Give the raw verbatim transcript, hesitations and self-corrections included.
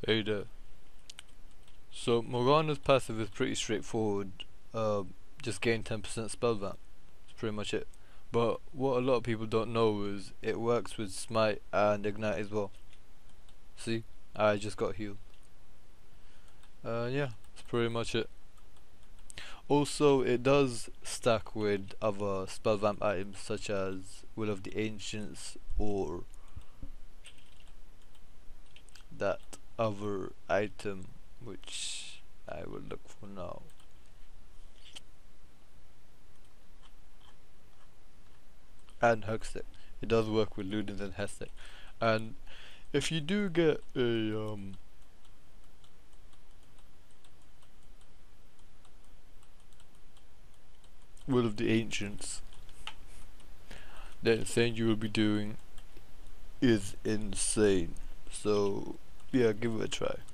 Hey there. So Morgana's passive is pretty straightforward. Uh, just gain ten percent spell vamp. That's pretty much it. But what a lot of people don't know is it works with smite and ignite as well. See, I just got healed. Uh, yeah, that's pretty much it. Also, it does stack with other spell vamp items such as Will of the Ancients or that other item which I will look for now. And Hextech. It does work with Ludens and Hextech. And if you do get a um Will of the Ancients, then the thing you will be doing is insane. So yeah, give it a try.